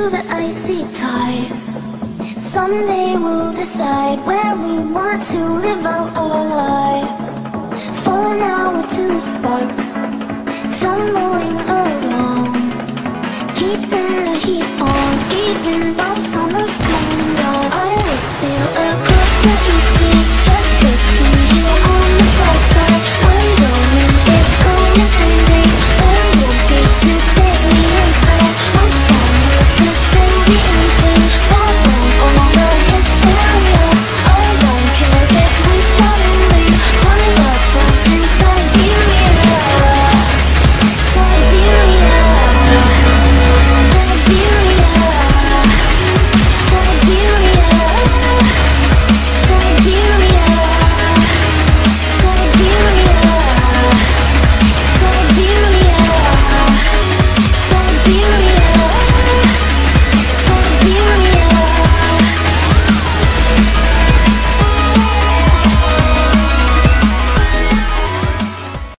to the icy tides. Someday we'll decide where we want to live out our lives.